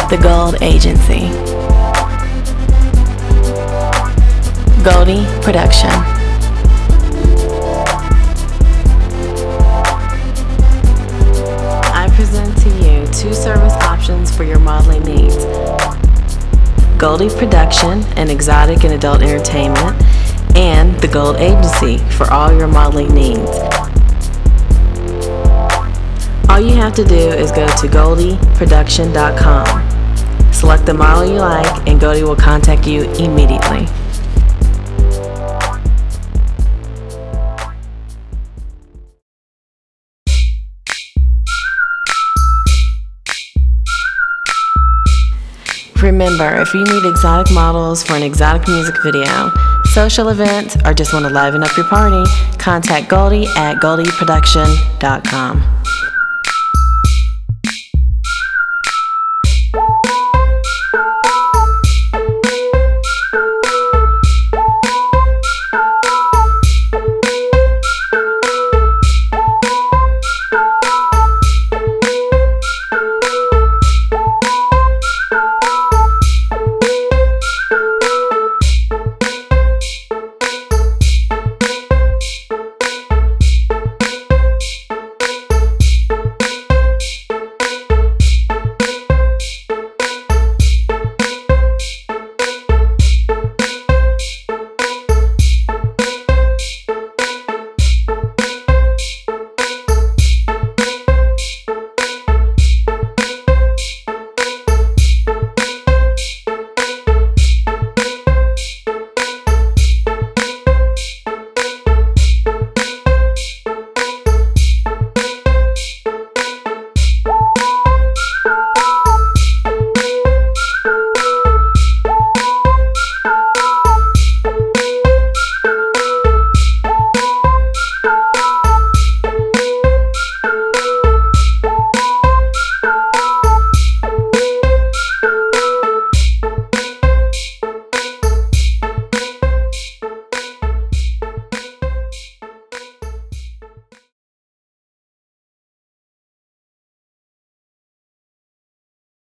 The Gold Agency. Goldie Production. I present to you two service options for your modeling needs. Goldie Production and exotic and adult entertainment, and the Gold Agency for all your modeling needs. All you have to do is go to goldieproduction.com. Select the model you like and Goldie will contact you immediately. Remember, if you need exotic models for an exotic music video, social event, or just want to liven up your party, contact Goldie at goldieproduction.com.